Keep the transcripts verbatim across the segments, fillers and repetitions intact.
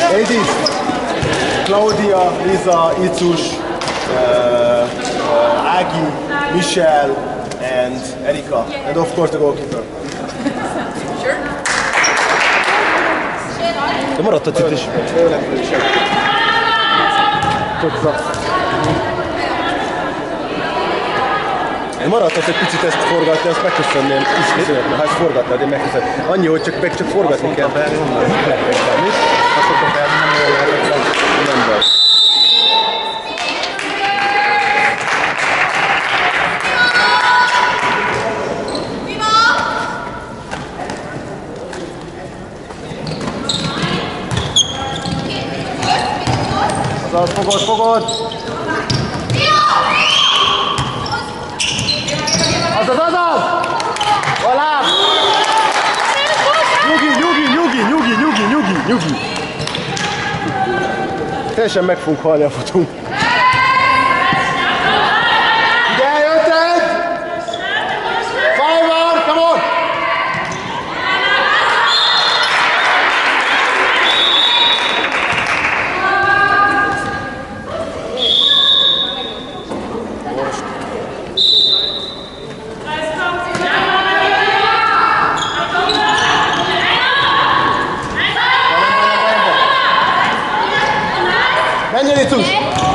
Ladies, Claudia, Lisa, Icus, uh, uh, Agi, Michelle, and Erika, and of course the goalkeeper. Sure. De maradtad itt is. Én maradtad egy picit ezt forgatni, azt megköszönném ismét, ha ezt forgatnád, én megköszönöm. Annyi, hogy csak, meg csak forgatni kell. Mit? Azt mondtam fel, nem jól lehetetlen. Nem baj. Azaz, fogod, fogod! Azaz, azaz! A láb! Nyugi, nyugi, nyugi, nyugi, nyugi, nyugi, nyugi! Teljesen meg fogunk halni a futunk. Figyelj, ötöd! Five, come on! Menjen itt úgy!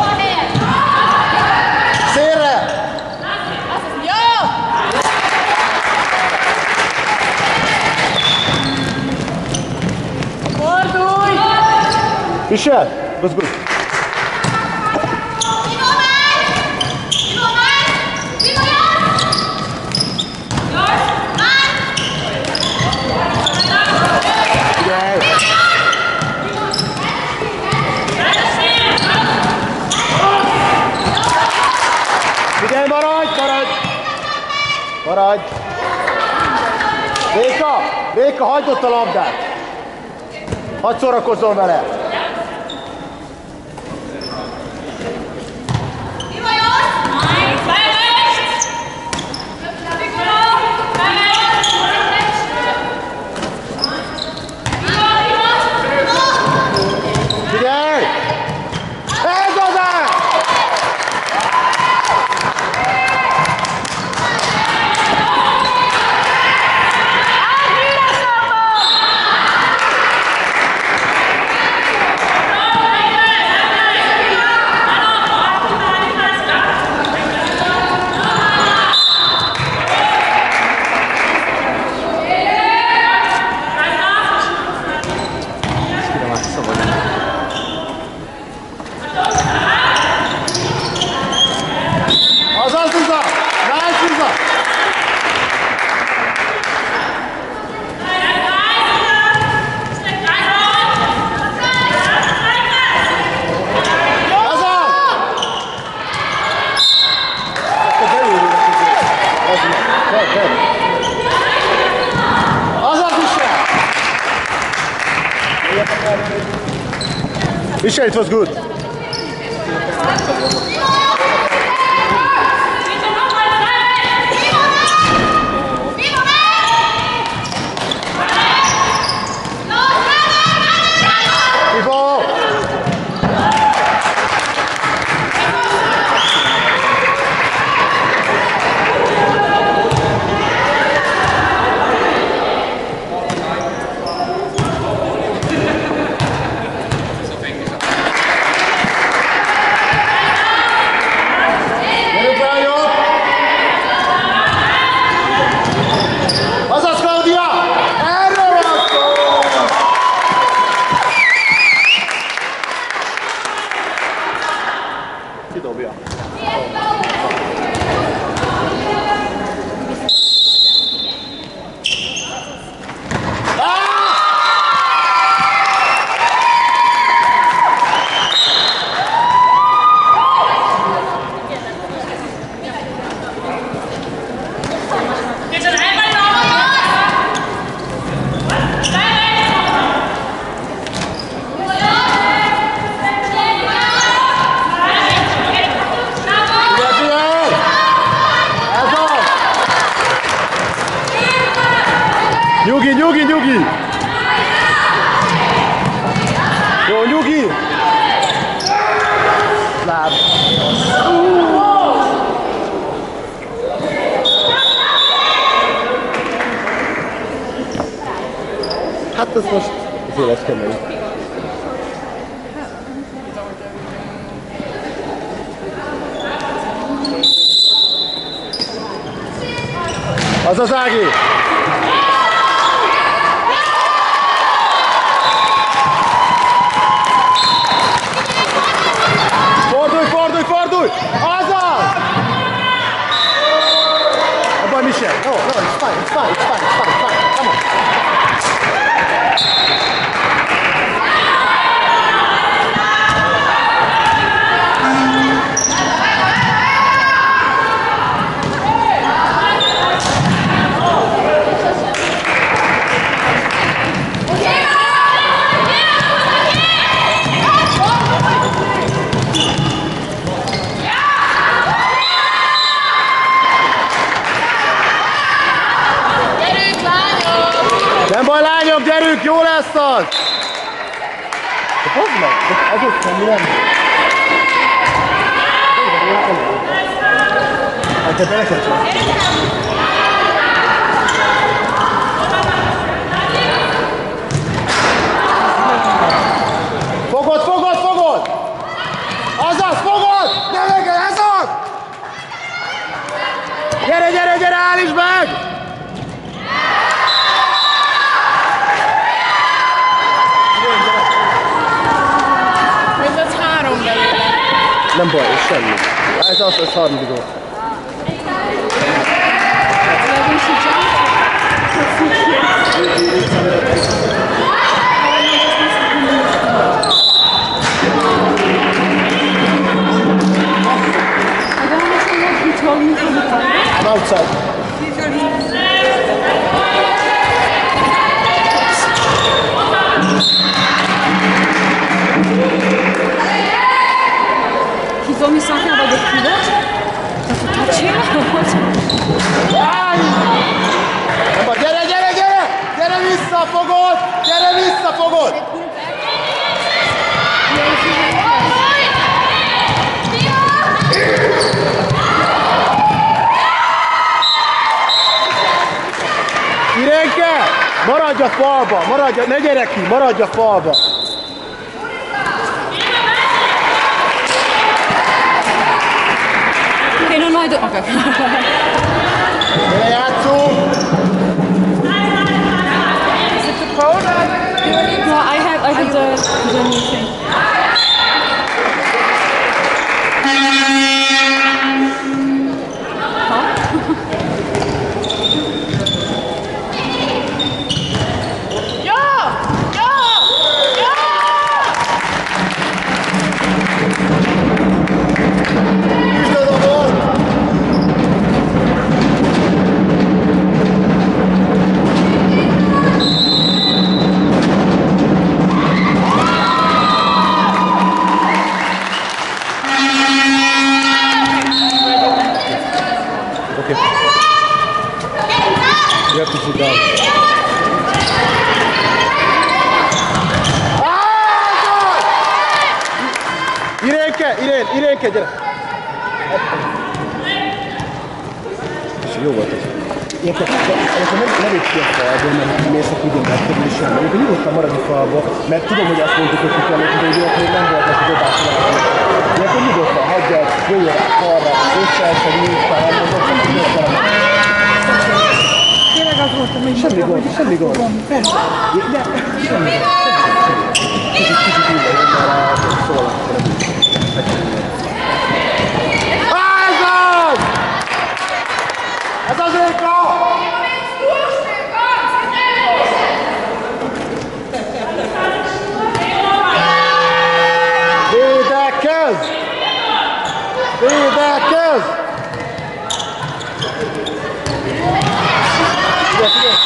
Szélre! Jó! Fordulj! Michel, was good. Figyelj, maradj, maradj! Maradj! Réka! Réka, hagyd ott a labdát! Hadd szórakozzon vele! Figyelj! Ez az el! Azaz, Liza! Nice, Liza! Azaz! Akkor beülünk a közé. Azaz, Michel! Michel, it was good. Kidobja. Nyugi, nyugi, nyugi! Jó, nyugi! Nyugi! Láb. Hát ez most az élet kemény. Az az Ági! Fordulj, fordulj, fordulj! Azaz! Abban Michel. No, no, it's fine, it's fine, it's fine, it's fine, it's fine. Come on. Nem baj, lányok, gyerünk, jó lesz az! De hozd meg, az ott semmi nem. Hát te beleket csak. Fogod, fogod, fogod! Azaz, fogod! Ne meg, ez az! Gyere, gyere, gyere, állítsd meg! Nem baj, ez semmi. Ez az, ez harmadik gól. I'm outside. He told me something about the pivot. Have to touch him or what? Gyere, gyere, gyere! Gyere vissza, fogod! Gyere vissza, fogod! Irénke! Maradj a falba! Maradj a... Ne gyere ki! Maradj a falba! Okay, no, no, I don't. Okay. Gyere, játszunk! Is it the code? No, I have, I have the, the new thing. Irénke, Irén, Irénke, gyere! És jó volt ez. Érted, amikor nem, nem épp ki a falból, mert mész a tudjon megkedni semmi. Amikor nyugodtan maradj a falból, mert tudom, hogy azt mondtuk, hogy ki kell lépni, de idők még nem volt neki dobásra. Ilyenkor nyugodtan hagyjad, jöjjön rá falra, összeesel, nyugodtan, nem mondok, hogy nyugodtan. Tényleg az volt, hogy semmi gond, semmi gond. Persze. De, semmi gond. Kicsit, kicsit úgy legyen már a szólak. Ez az! Ez az Éka! Védekezz! Védekezz! Figyelj, figyelj!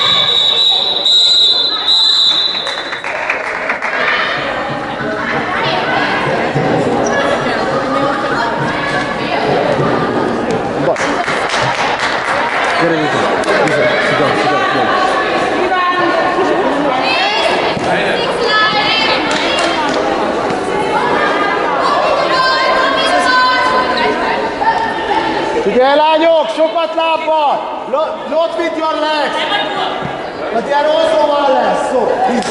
Gyere, Vizet! Vizet! Szigam, szigam, szigam! Igen, lányok, sokat lábbal! Not with your legs! Hát ilyen oszóval lesz, szó!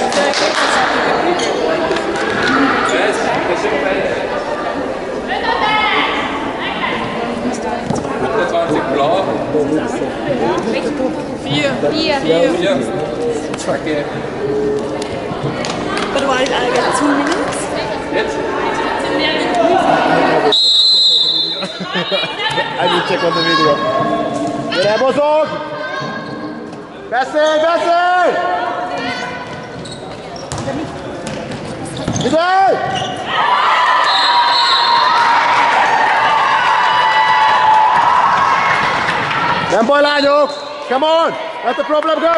Vier. Vier. Vier. Verkehr. But why did I get two minutes? Jetzt? I need to check on the video. Gyere, mozog! Beszélj, beszélj! Figyelj! Nem baj, lányok! Come on! Let the problem go!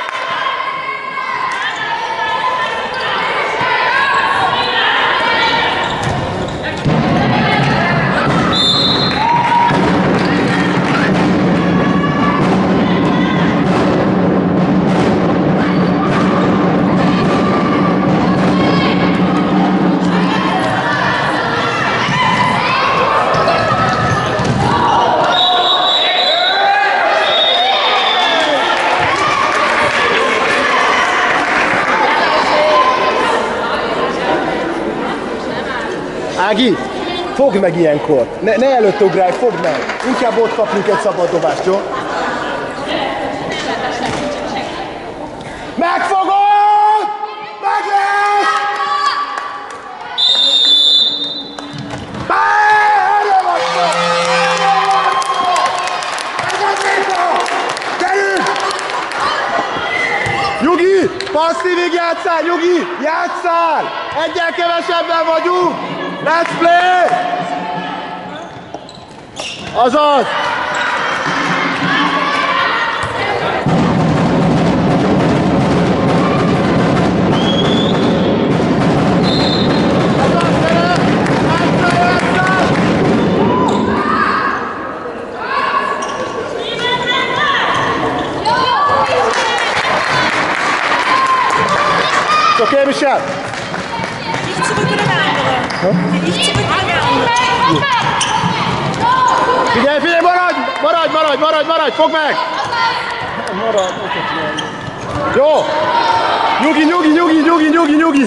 Ági, fogd meg ilyenkor! Ne, ne előtt ugrálj, fogd meg! Inkább ott kapjunk egy szabad dobást, jó? Megfogod! Meg lesz! Erre vagytok! Erre vagytok! Ez az vita! Gyerünk! Nyugi! Passzívig játsszál, Nyugi! Játsszál! Egyen kevesebben vagyunk! Let's play! Azaz! It's okay, Michelle. Nicht zurück oder der andere? Hm? Nicht zurück oder der andere? Figyelj, figyelj, maradj! Maradj, maradj, maradj, maradj! Fogd meg! Maradj, jó! Nyugi, nyugi, nyugi, nyugi, nyugi, nyugi!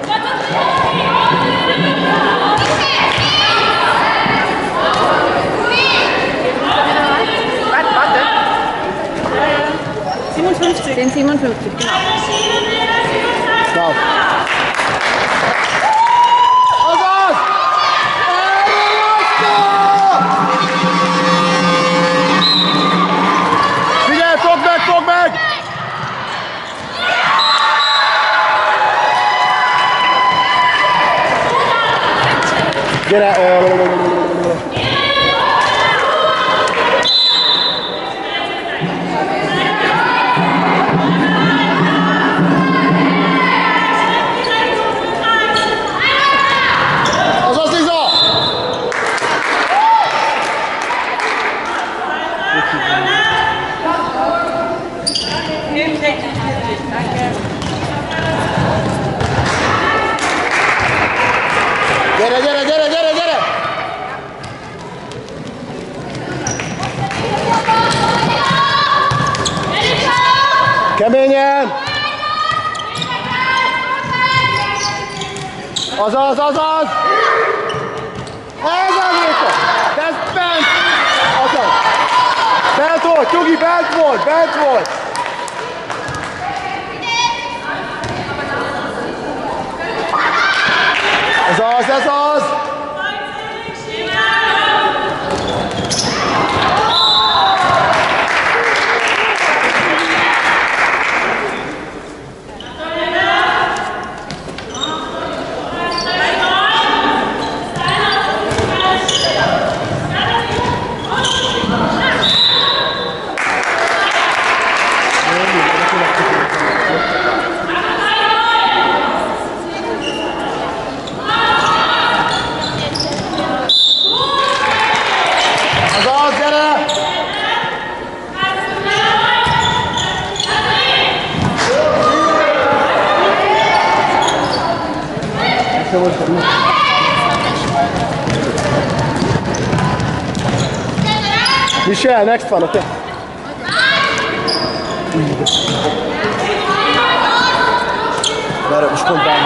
siebenundfünfzig. Den siebenundfünfzig, genau. Stop. Azaz! Figyelj, fogd meg, fogd meg! Gyere! Gyere, gyere, gyere, gyere, gyere! Keményen! Azaz, azaz! Ez az éjszak! Ez bent! Azaz! Bent volt, Nyugi, bent volt, bent volt! Ez az, ez az! Michelle, next one, okay? Várj, most pont bánj.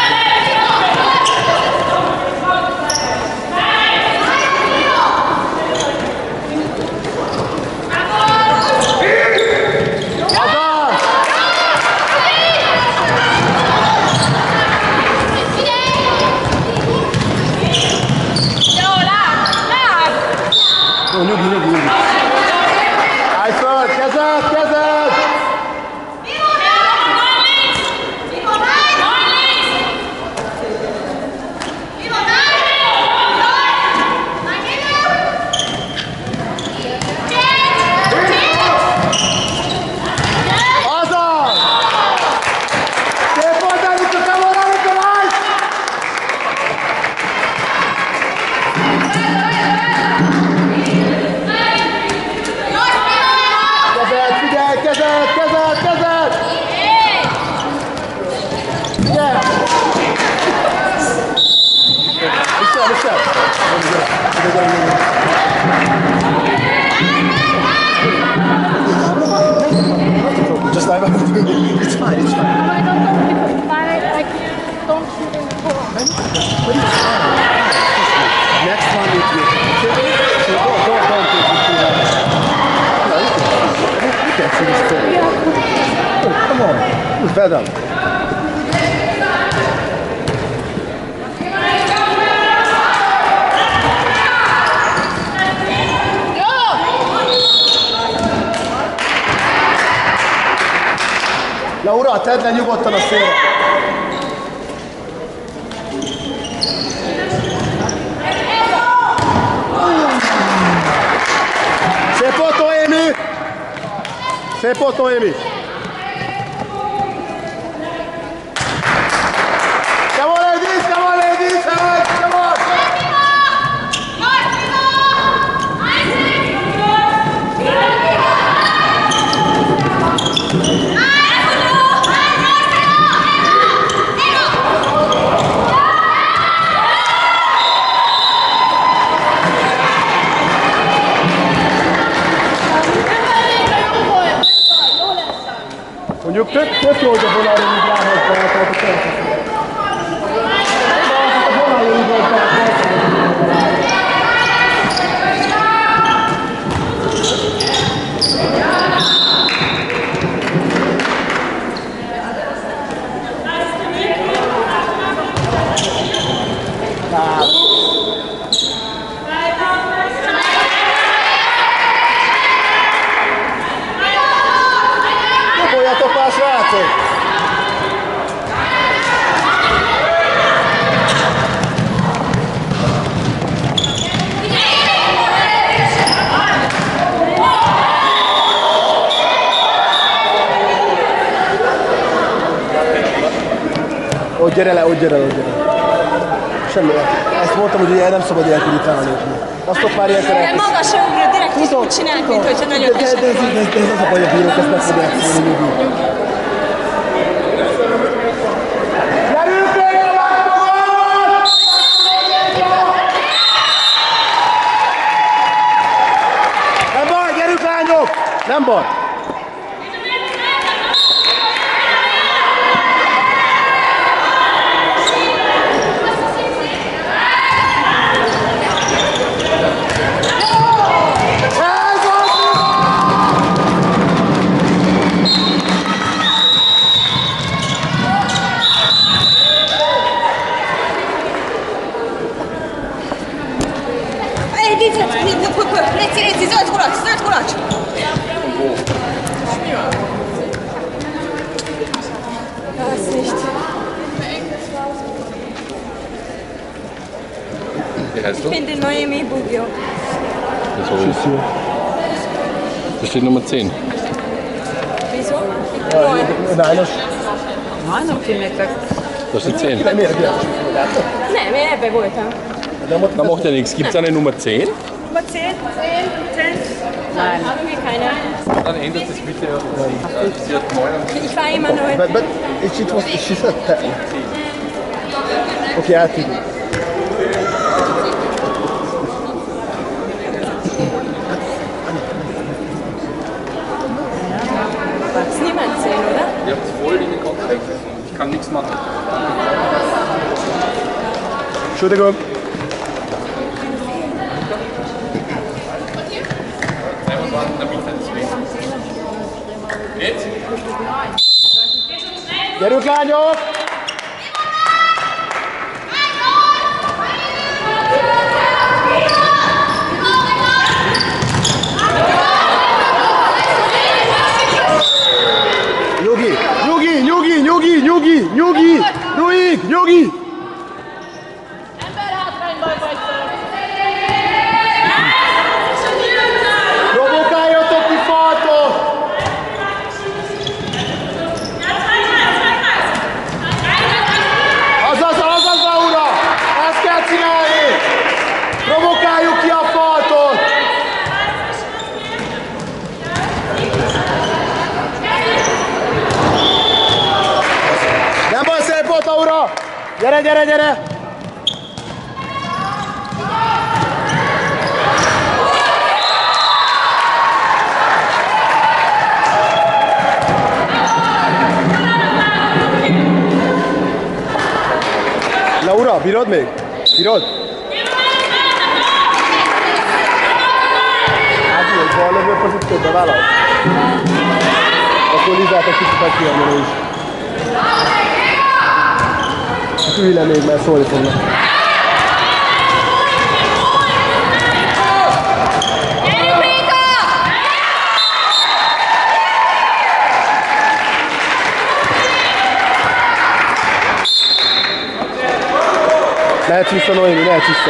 Jó, nyugi, nyugi, nyugi. Állj föl, kezed, kezed! Azaz! Szép volt, Anika, come on, Anika, nice! Kezed, figyelj, kezed, kezed, kezed! Figyelj! Michel, Michel! Just like it's fine, it's fine. I don't know because I, I don't shoot in the ball. Next one is you. So don't, don't, don't take it too much. No, you can, you can see this thing. Oh, come on. It's better. Laura, tedd le nyugodtan a szélre. Szép volt, Noémi! Szép volt, Noémi! Come on, ladies! Come on, ladies! Come on! Mondjuk tök, tök jó, hogy a vonalról így ráhagyta el, tehát a környezetet. A vonalról így volt Doboljatok már, srácok! Ott gyere le, ott gyere le, ott gyere le. Semmi. Ezt mondtam, hogy ugye nem szabad ilyenkor itt rálépni. Azt ott már ilyenkor De elkészít. magasra ugrott, direkt is úgy csinált, mint hogyha nagyon de, de, esett de, volna. de, de, ez az a baj, a bírók ezt meg fogják szólni nyugi. Gyerünk még a látogat! Nem baj, gyerünk lányok! Nem baj! Ej, Léci, Léci, zöld kulacs, zöld kulacs! Das nicht. Wie heißt du? Ich bin die Noemi Bugio. Das, hab ich. Da steht Nummer zehn. Wieso? Ich bin neun. Nein, das Nein, oké, nektek. Da steht zehn. nem ér, gyere. Nem, én ebbe voltam. Na macht ja nichts. Gibt es eine Nummer zehn? Nummer zehn, zehn, zehn. Nein, haben wir keine. Dann ändert es bitte. Äh, sie hat neun. Ich war immer neun. But, but it, it was, she said ten. Okay, I think. Shoot the goal. Gyerünk, lányok! Nyugi, nyugi, nyugi, nyugi, nyugi, nyugi, nyugi, nyugi! Ember hátrányban vagytok. Provokáljatok ki faltot! Azaz, azaz, Laura! Ezt kell csinálni! Provokáljuk ki a faltot! Nem baj, szép volt, Laura! Gyere, gyere, gyere! Laura, bírod még? Bírod? Hát jó, ha a lövő pozícióba válasz. Akkor Lizát egy kicsit meg kiadni is. Ülj le még, mert szólni fognak. Mehetsz vissza, Noémi, mehetsz vissza.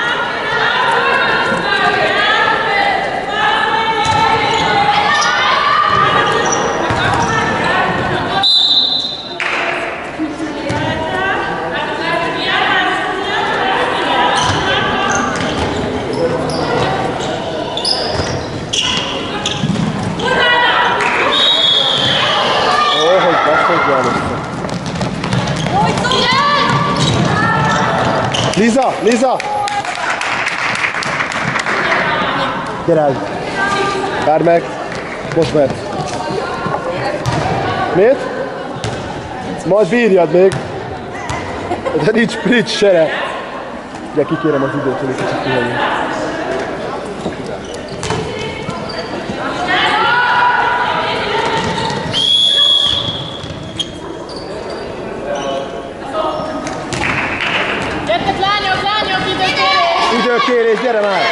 Ó, hogy basszol, János. Liza, Liza! Gyere el! Várj meg! Most mehet! Miért? Majd bírjad még! De nincs nincs sere! Ugye kikérem az időt, hogy egy kicsit kihagyom. Időkérés, gyere már!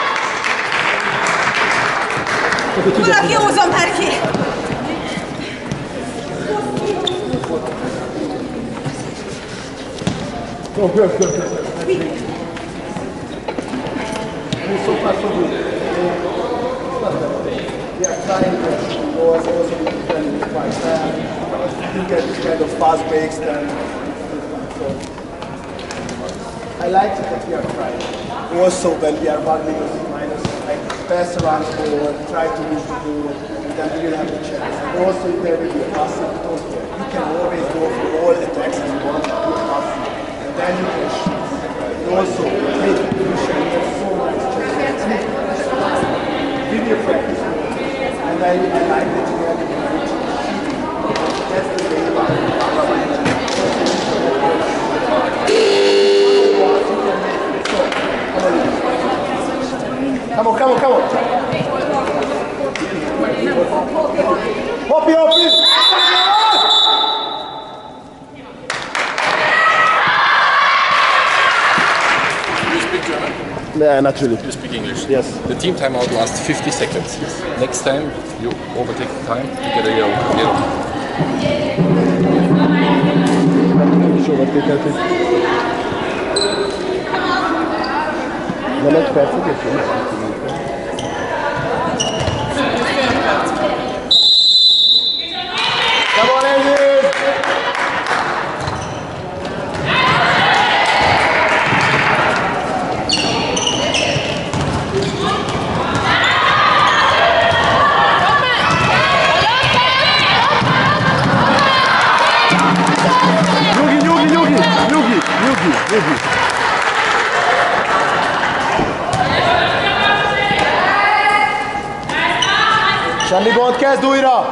Valaki húzzon már ki! Go, go, go, go. So far, so good. We are trying to go as also defend quite fast. You get this kind of fast breaks then. So I like it that we are trying. Also when we are one minus minus, like pass around the ball, try to use the ball, and then we will have the chance. And also there will be a passing, because you can always go for all attacks as you want, good passing. And then you can shoot. And also, hey, you should have so much chance. Video practice. And I, I like that you have it. That's the way about it. Come on, come on, come on. Hoppy, hoppy. You speak German? Yeah, not really. You speak English? Yes. The team timeout lasts fifty seconds. Next time you overtake the time to get a yellow. yellow. Nem egy percet és jó. Come on, Andy! Nyugi, nyugi, nyugi, nyugi, nyugi, nyugi. Semmi gond, kezd újra!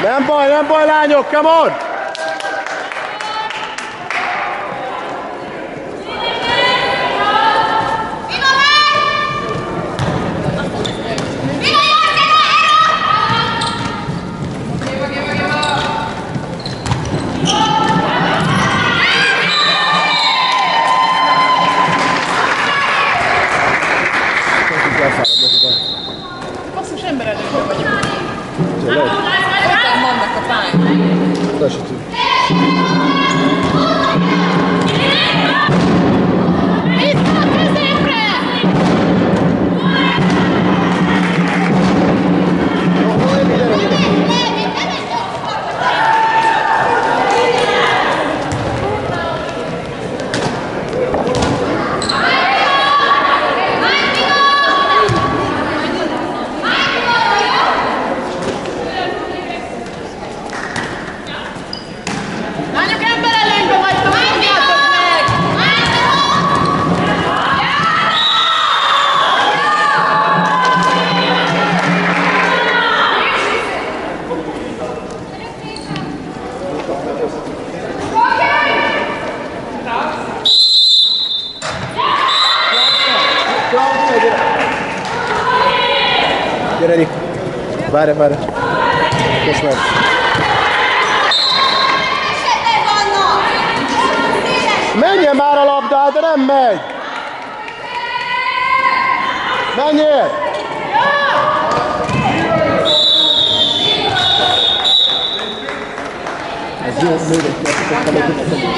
Nem baj, nem baj, lányok, come on! Basszus ember előtt vagyok. Tényleg? Ottan vannak a pályán. De se tudjuk. Vissza a középre! Lányok, ember előnybe vagytok, mondjátok meg! Gyere, Nik. Várj, várj. Most meg. Menjen már a labdát, de nem megy! Menjél! Ez jó, nőnek kell, hogy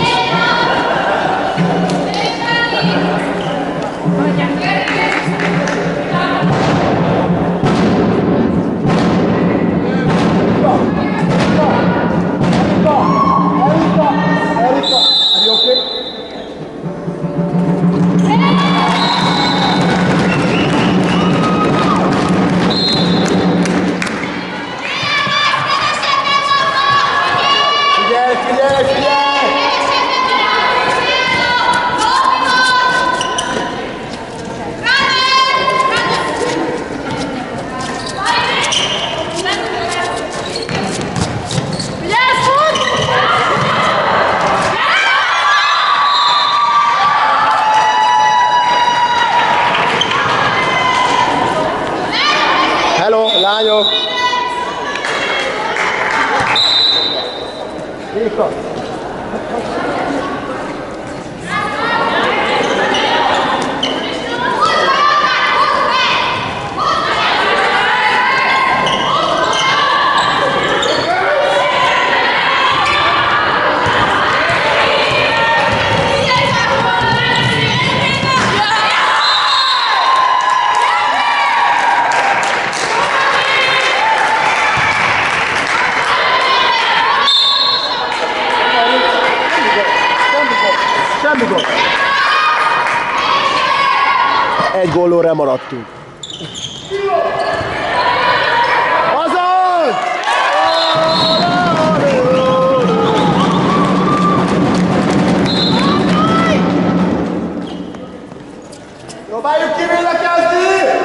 Hello, lányok! Réka! Semmi gond! Egy gólról remaradtunk. Azon! Próbáljuk ki védekezni!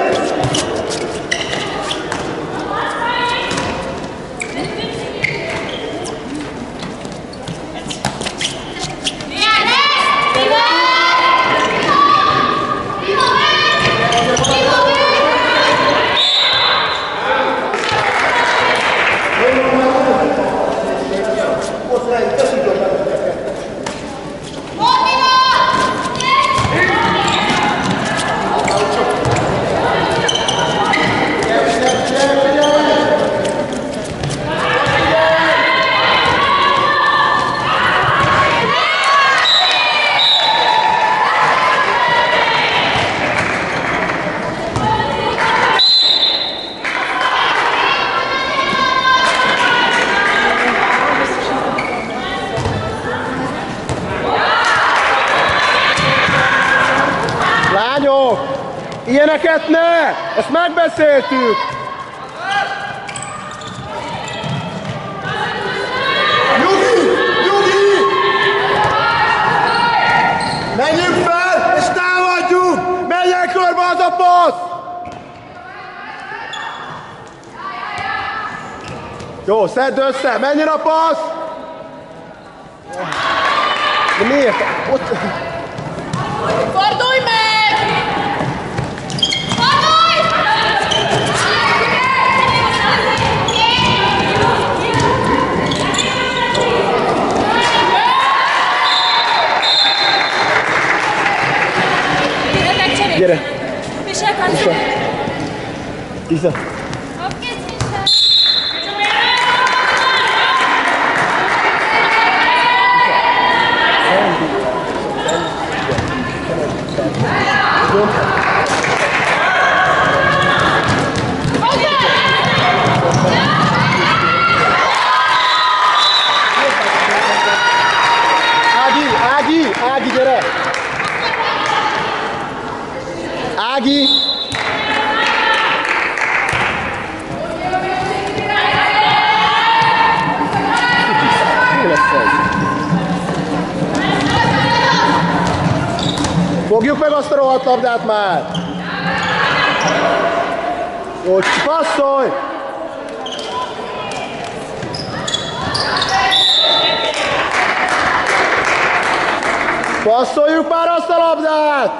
Ilyeneket ne! Ezt megbeszéltük! Nyugi! Nyugi! Menjünk fel, és támadjuk! Menjen körbe az a passz! Jó, szedd össze, menjen a passz! De miért? Ott... Fordulj meg! Fordulj! Gyere! Viselkedj! Iza! Ági, Ági, Ági, gyere! Ági! Mi lesz ez? Fogjuk meg azt a rohadt labdát már! Jó, passzolj! Passzoljuk már azt a labdát!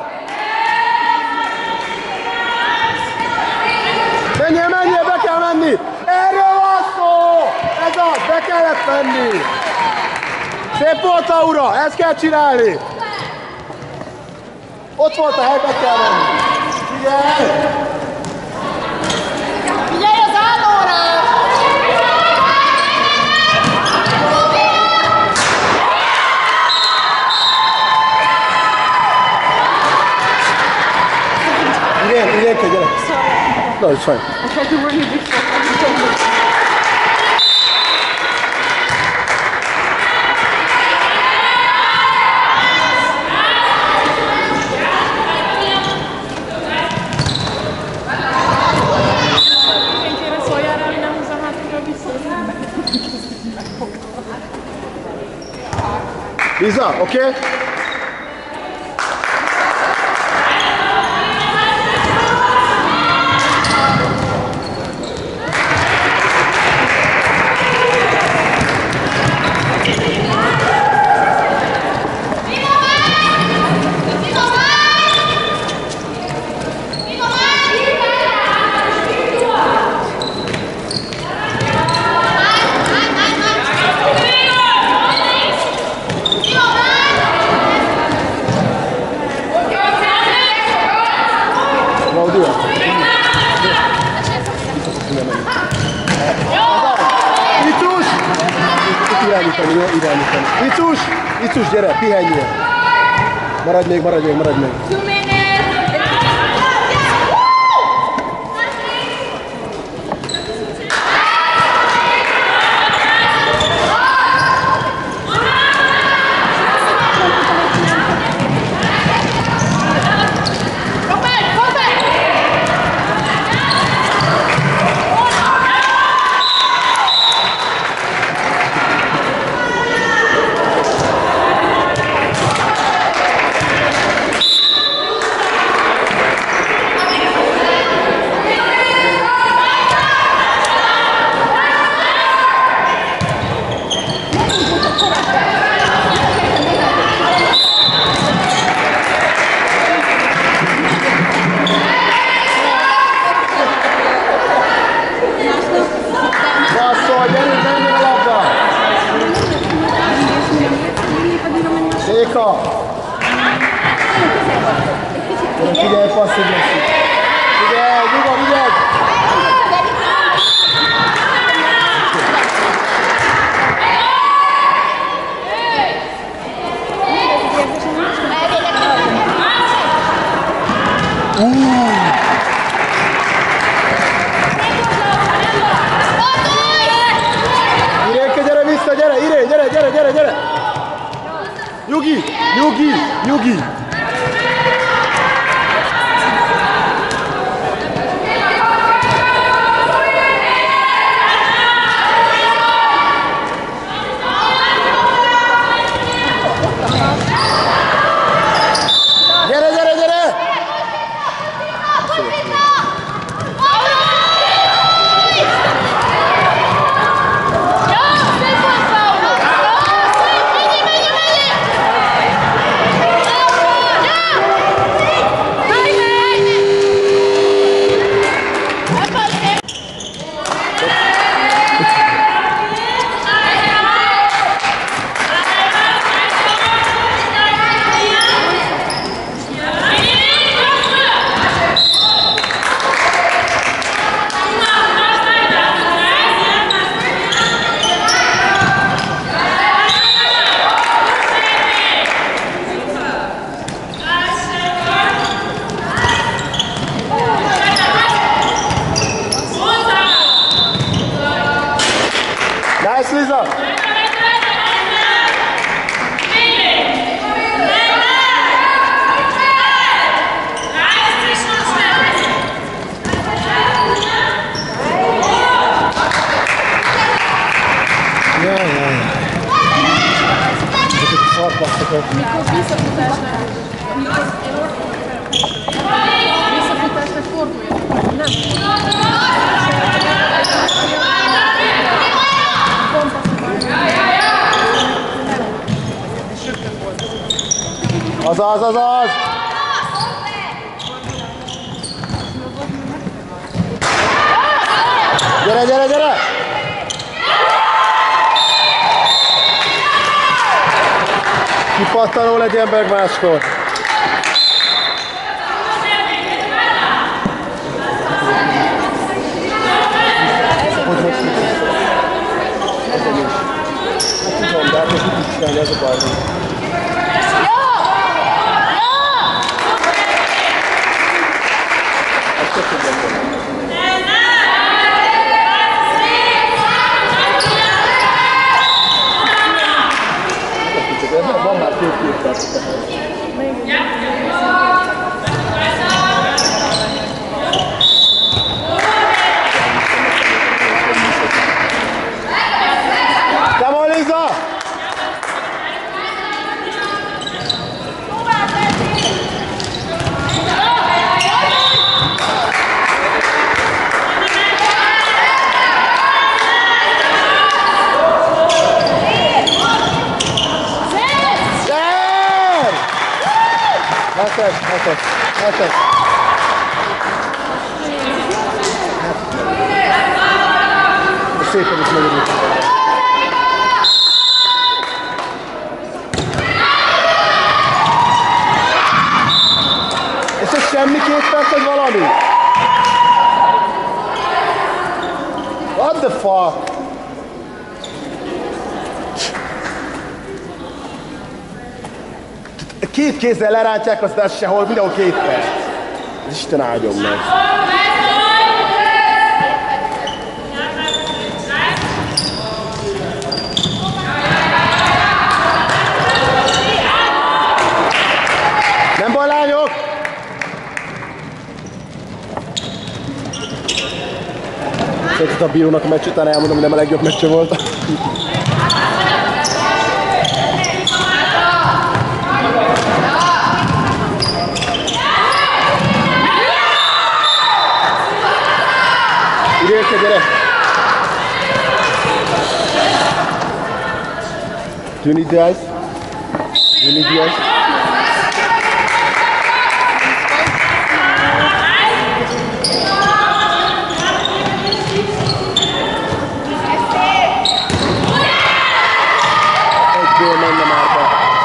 Menjél, menjél, be kell menni! Erről van szó! Ez az, be kellett menni! Szép volt, Laura, ezt kell csinálni! Ott volt a hely, be kell menni! Figyelj! Figyelj az állóra! Igen, igen, gyere! No, it's fine. I tried to warn you before. Kérem szóljál rá, hogy nem húzzam hátulról vissza. Liza, oké? Okay? Irányítani, jó? Irányítani. Icus! Icus, gyere, pihenjél! Maradj még, maradj még, maradj még! Two minutes! Figyelj, passzív lesz. Figyelj, nyugodt, vigyázz! Irénke, gyere vissza, gyere, Irén, gyere, gyere, gyere, gyere! Nyugi, nyugi, nyugi! Jaj, jaj, jaj. Ezeket a szarpasszokat. Mikor visszafutásnak, mikor visszafutásnak forduljanak. Nem. Azaz, azaz! Gyere, gyere, gyere! Kipattanó legyen meg máskor! Hogy most mit ezen is? Hát tudom, de hát most mit is csinálni, ez a baj. Hát csak tudjam volna. Van már két-két perc. Come on, Lisa! Hetes, hetes, hetes. Szépen is megörült. És ez semmi két perc, vagy valami? What the fuck? Két kézzel lerántják, aztán sehol, mindenhol két perc. Isten áldjon meg. Nem baj, lányok! Szerintem a bírónak a meccs után elmondom, hogy nem a legjobb meccse volt. Idélke, gyere! Do you need the ice? Do you need the ice? Egyből menne már be.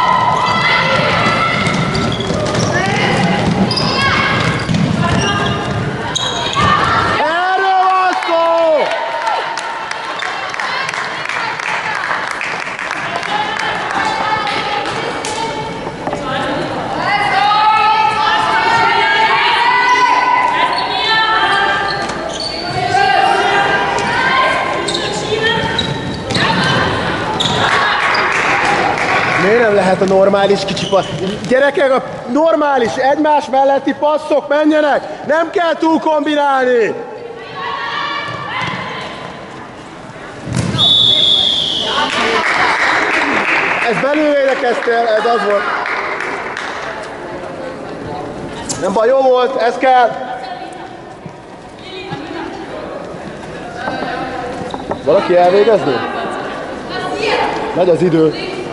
Miért nem lehet a normális kicsi passz? Gyerekek, a normális egymás melletti passzok menjenek! Nem kell túl kombinálni! Ez belül védekeztél, ez az volt. Nem baj, jó volt, ez kell. Valaki elvégezni? Megy az idő.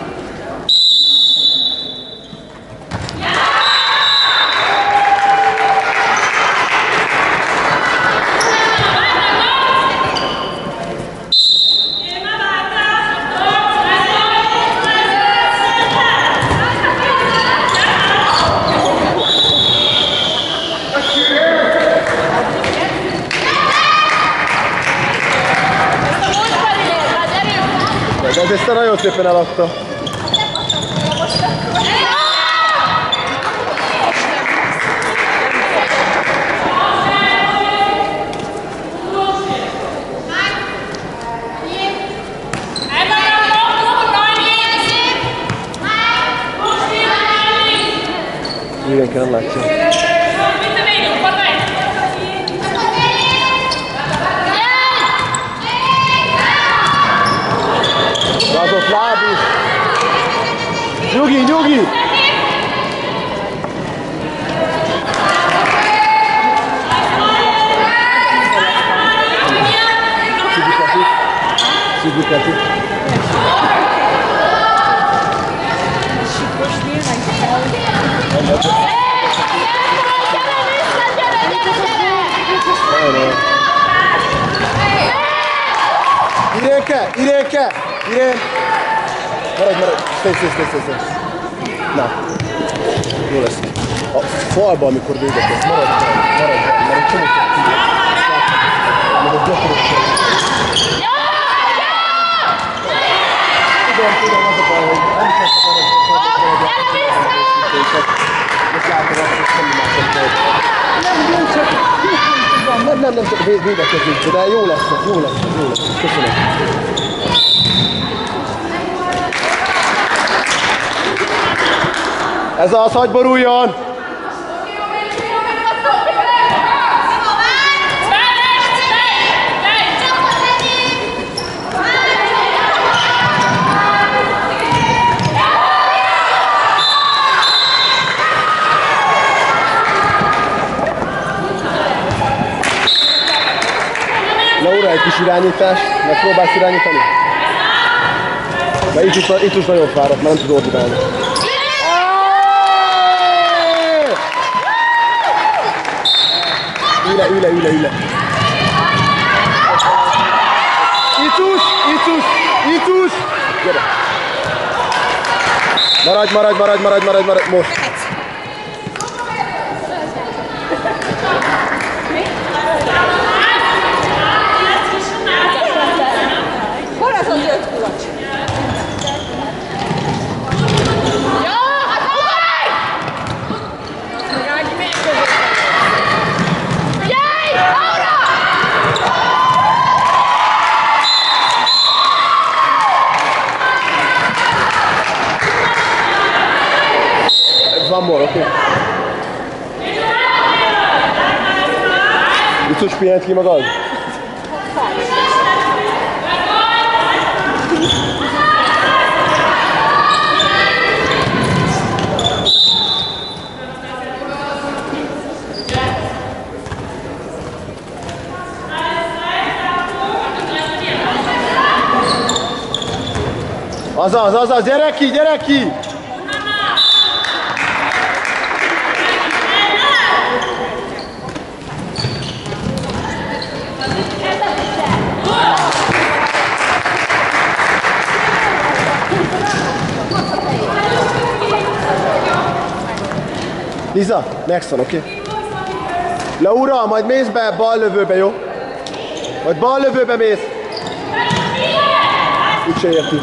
Ez ezt nagyon szépen eladta. Mindenki nem látja. Nyugi, nyugi! Sziglikati. Irénke, Irénke, Irén! Maradj, maradj! Stay, stay, stay, stay, stay. Na, jó lesz. A falba, amikor véget lesz, maradj, maradj, maradj, mert egy csomó meg a gyakorok sem. Tudom, tudom, az a baj, hogy nem is ezt akarod, hogy most látom azt, hogy semmi más nem kell. Nem, nem, csak nem, nem, nem, csak védekezünk, de jó lesz, jó lesz, jó lesz. Köszönöm. Ez az, hagyj boruljon! Laura, egy kis irányítás, megpróbálsz irányítani? De itt is, itt is nagyon fáradt, mert nem tud ordinálni. Üle, üle, üle, üle. Icus, Icus, Icus! Gyere! Maradj, maradj, maradj, maradj, maradj, maradj, most! Hol az a zöld kulacs? One more, okay. Icus, pihent ki magad? Azaz, azaz, gyere ki, gyere ki! Liza, next one, oké? Okay? Laura, majd mész be bal lövőbe, jó? Majd bal lövőbe mész. Úgyse érti.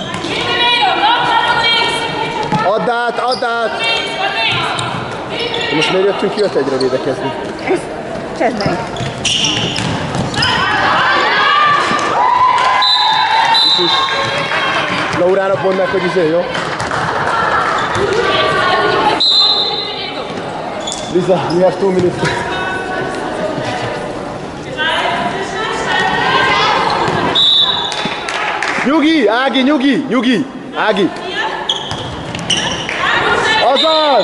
Add át, add át! Most miért jöttünk ki öt egyre védekezni? Csedd meg! Laurának mondd meg, hogy izé, jó? Liza, we have two minutes. Nyugi, Ági, nyugi, nyugi, Ági. Azaz!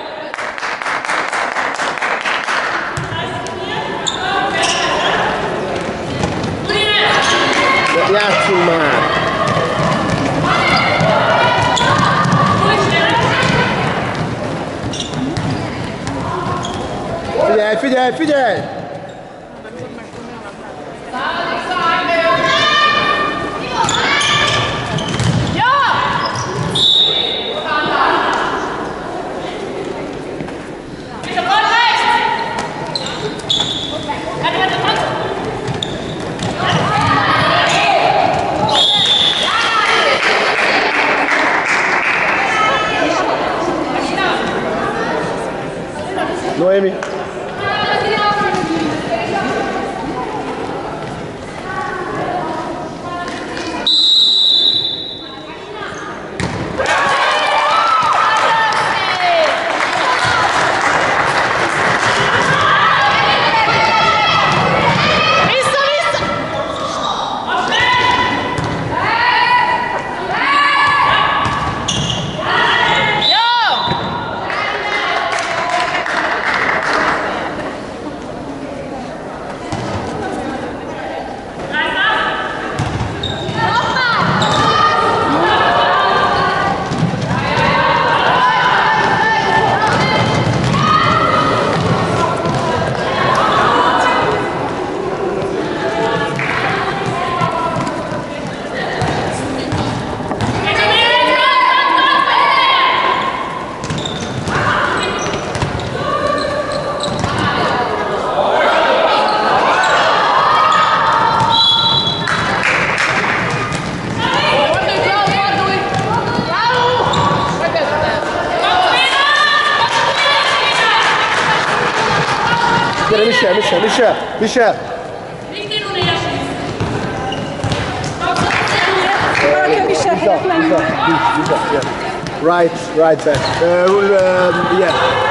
Játszunk már! Figyelj, figyelj, figyelj! Noemi. Michel, Michel, Michel, Michel. Right, right back. Uh, um, yeah.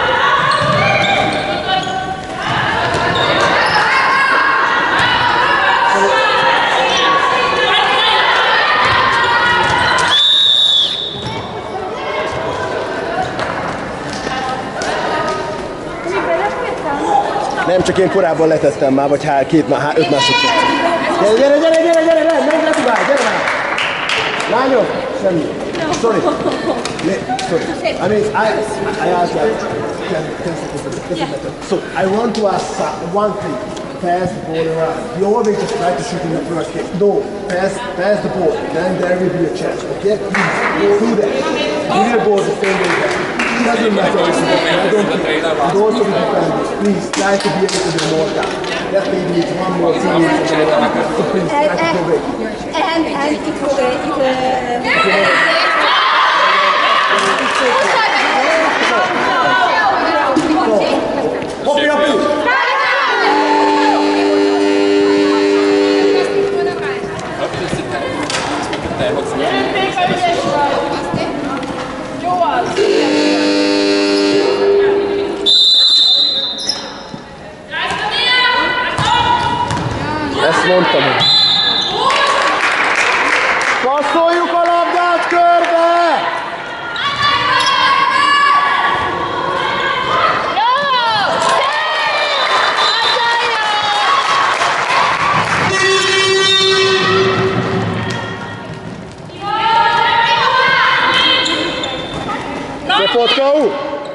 Nem, csak én korábban letettem már, vagy há, két, há, öt másodperc. Gyere, gyere, gyere, gyere, gyere, gyere, gyere, gyere, gyere, gyere már! Lányok, semmi. Sorry. Sorry. I mean, I, I asked like ten, ten seconds. Doesn't matter. So, I want to ask one thing. Pass the ball around. You always just try to shoot in the first game. No, pass, pass the ball. Then there will be a chance. Okay? Please, do that. Give your ball the same way back. It doesn't matter if I don't care. And also the defenders, please try to be a little bit more down. That maybe it's one more thing. So please try to go away. And, and it will, it will, Hopp, hopp, hopp! Ezt mondtam. Passzoljuk a labdát körbe! Szepodka ú!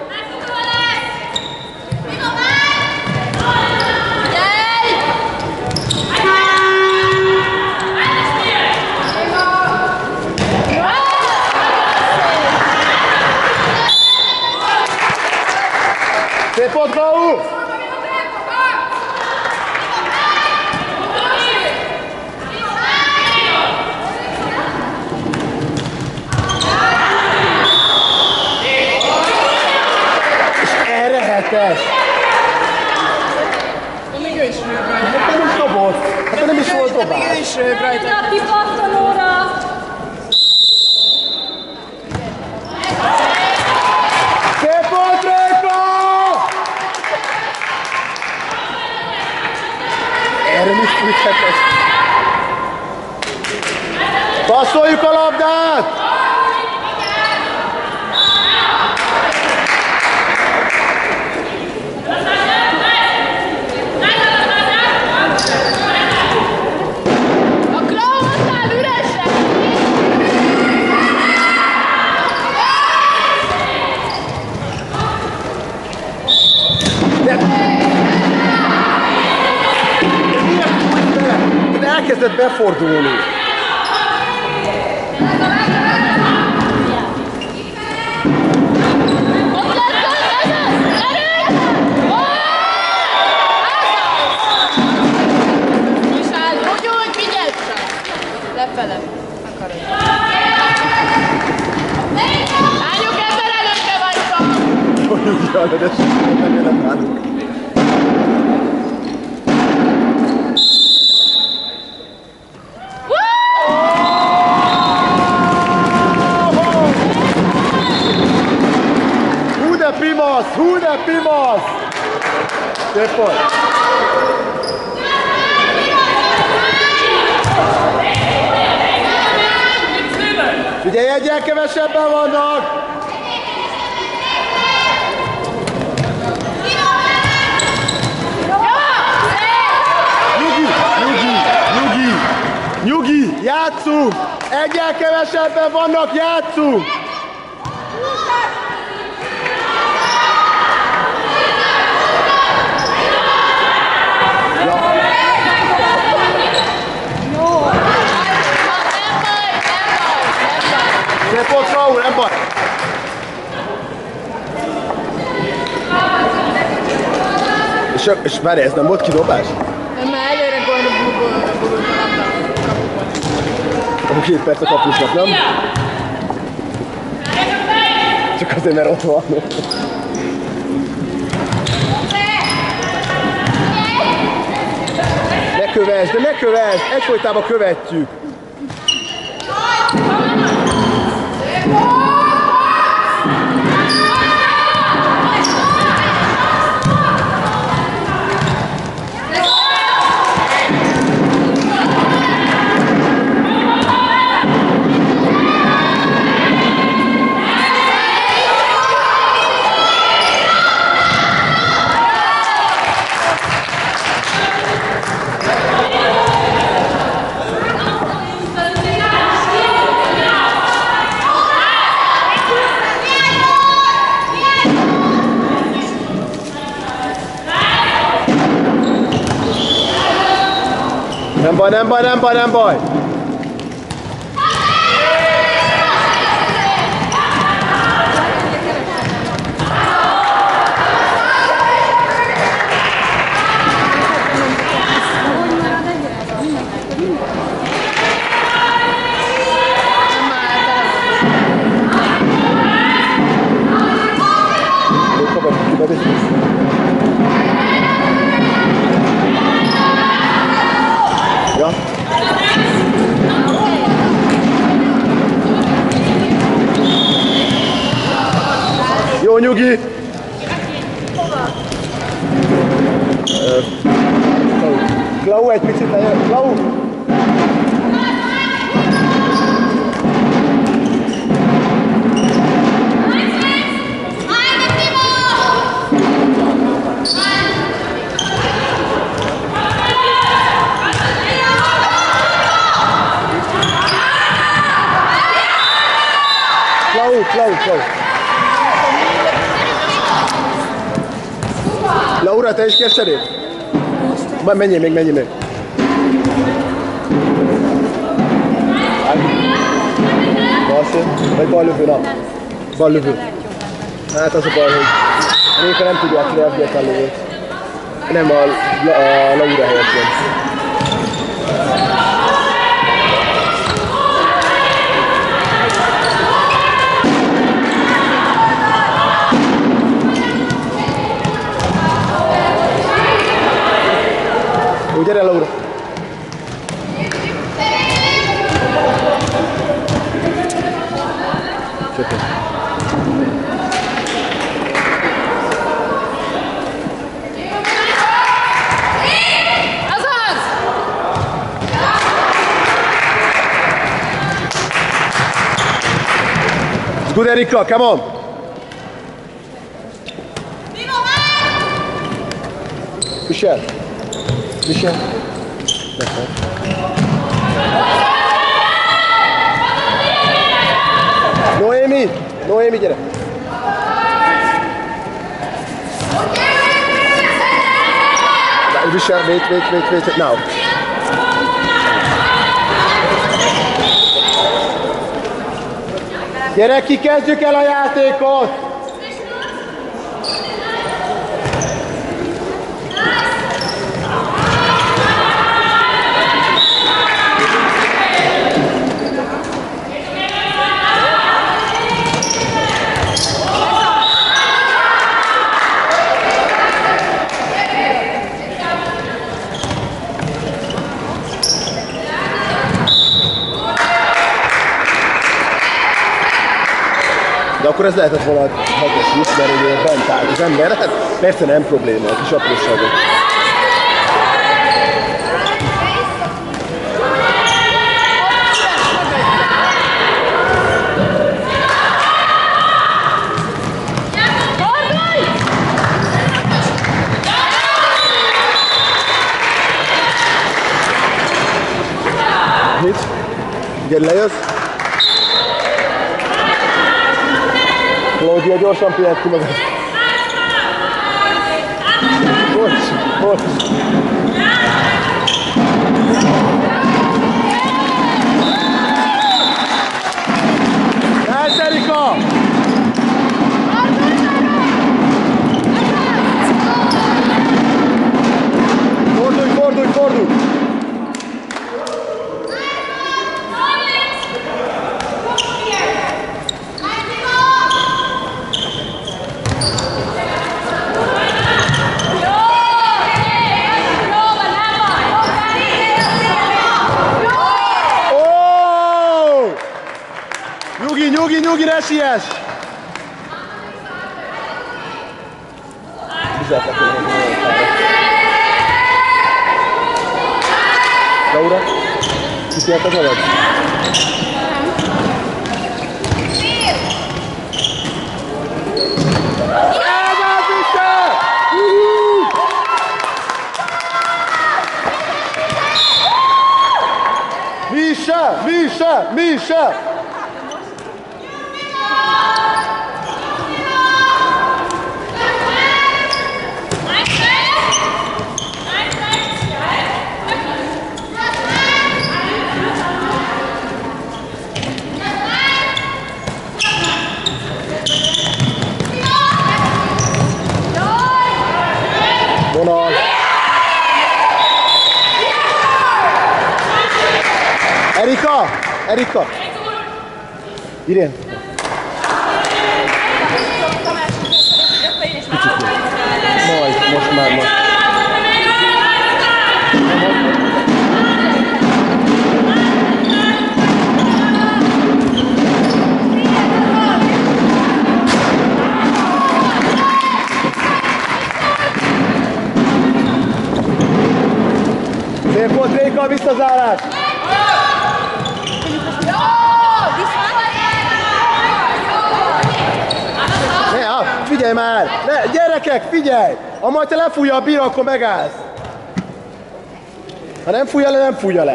Szepodka ú! Hetes. Még ő is rög rajta. Hát nem is dobott. Hát nem is volt dobás. Még ő is rög rajta. Napi pattanóra! Szép volt, Réka! Erre mit küldhetek? Passzoljuk a labdát! Elkezdett befordulni. Lefele. Akarod. Lányok, ember előtte vagytok! Jaj, de nem jelen nálunk. Hú de pimasz! Hú de pimasz! Szép volt! Figyelj, egyen kevesebben vannak! Nyugi, nyugi, nyugi, nyugi, játszunk! Egyen kevesebben vannak, játszunk! Szép volt, Raúl, nem baj! És, és várj, ez nem volt kidobás? Nem, mert előre gólba borult a labda. Akkor két perc a kapusnak, nem? Csak azért, mert ott van. kövess, de ne kövess, egyfolytában követjük. Nem baj, nem baj, nem baj, nem baj! Ja. Jó, nyugi! Klau, egy picit lejön. Klau! Klau, Klau. Laura, te is kesedél? Majd menjél még, menjél még. Balszél? Vagy ballövő, na? Ballövő. Hát az a baj, hogy Réka nem tudják reagálni a lövőt. Nem a, a Laura helyett van. Jó, gyere, Laura! Csökken. Azaz! Good, Erika, come on! Michel! Michel! Noémi! Noémi, gyere! Michel, wait, wait, wait, wait, now! Gyere, ki kezdjük el a játékot! De akkor ez lehetett volna hatos is, mert ugye bent állt az ember, hát persze nem probléma, a kis apróságok. Mit? Gyere, lejössz? Claudia, gyorsan pillanat ki magad. Bocs, bocs. Elsz, Erika! Fordulj, fordulj, fordulj! Jó, van, nem baj, jó, Feri! Nyugi, nyugi, nyugi, ne siess! Bizátlak, hogy nagyon fáradt. Laura, kitért az alad? Misha! Misha! Misha! Vonal! Erika! Erika! Irén! Kicsit még. Majd, most már, most. Szép volt, Réka, visszazárás! Ne, figyelj már! Ne, gyerekek, figyelj! Ha majd te lefújja a bír, akkor megállsz. Ha nem fújja le, nem fújja le.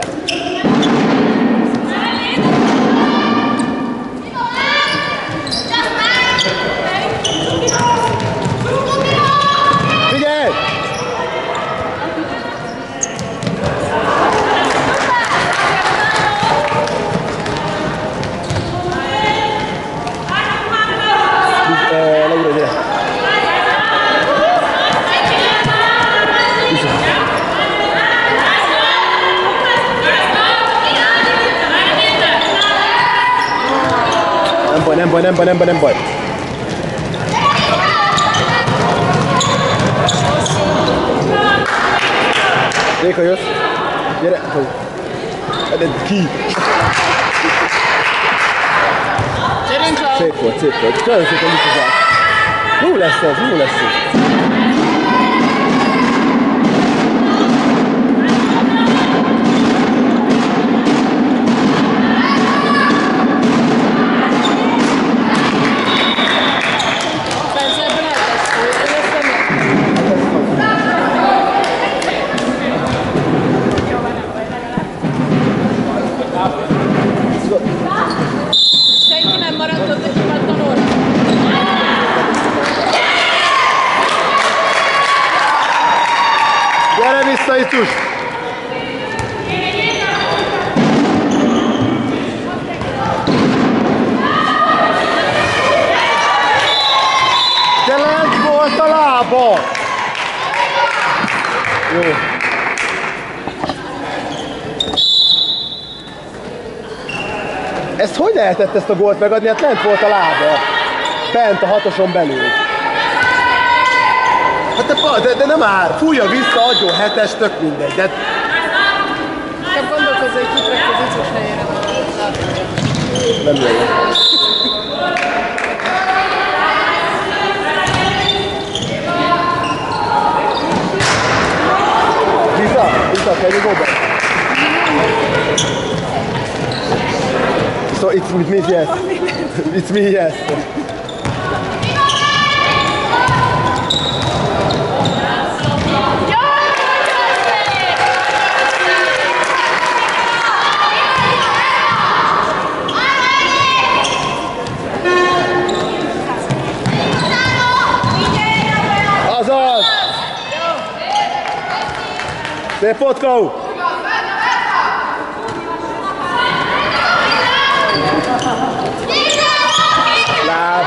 Figyelj! Laura, gyere! Nem baj, nem baj, nem baj, nem baj, nem baj. Réka, jössz? Gyere! Ki? Szép volt, szép volt. Nagyon szépen visszazár. Jó lesz ez, jó lesz ez. Senki nem maradt ott, aki már tanul. Gyere vissza, Icus! De lent volt a lába! Jó. Ezt hogy lehetett ezt a gólt megadni? Hát lent volt a lába. Bent a hatoson belül. Hát de, de, de nem már, fújja vissza, adjon hetes, tök mindegy. De... Csak gondolkozz, hogy kitrak az Icus helyére. Nem jön. Lisa, Lisa, can you go back? So it's with me, yes. It's me, yes. Azaz! Szép Potkó! Láb!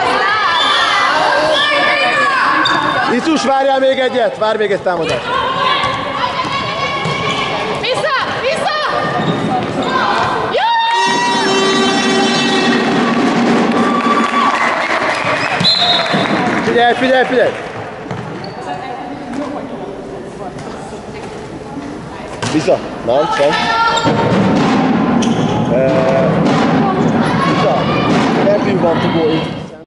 Icus, várjál még egyet! Várj még egy támadást! Vissza! Vissza! Jó! Figyelj, figyelj, figyelj! Vissza! Na, sem!